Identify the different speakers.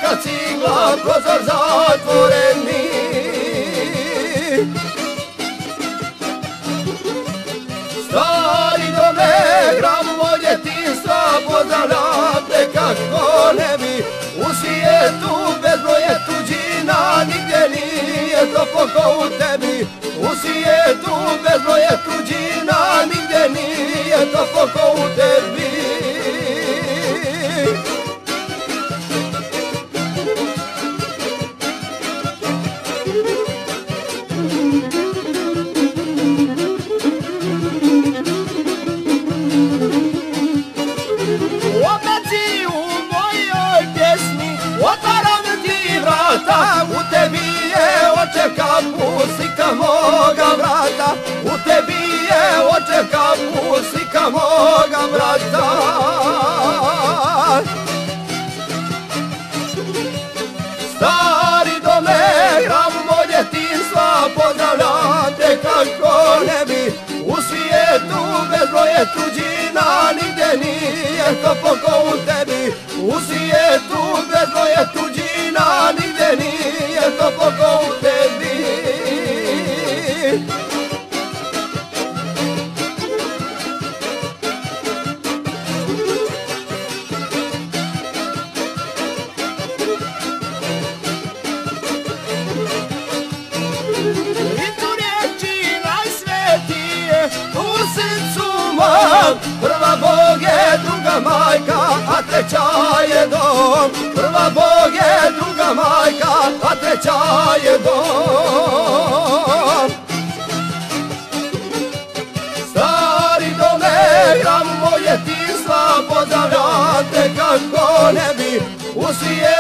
Speaker 1: teška cigla, prozor zatvoreni. Stari dome, hram mog djetinstva, pozdravljam te kako ne bi. U svijetu bezbroj je tuđina, nigdje nije toplo ko u tebi. U svijetu bezbroj je tuđina, nigdje nije toplo ko u tebi. Opeci u mojoj pjesmi otvaram ti vrata, u tebi je očev kapu, slika moga vrata. U tebi je očev kapu, slika moga vrata. Stari dome, hram mog djetinstva, pozdravljam te kako ne bi. U svijetu bezbroj je tuđina, nigdje nije toplo ko u tebi. U svijetu bezbroj je tuđina, nigdje nije toplo ko u tebi. Prva Bog je, druga majka, a treća je dom. Prva Bog je, druga majka, a treća je dom. Stari dome, hram mog djetinstva, pozdravljam te kako ne bi. U svijetu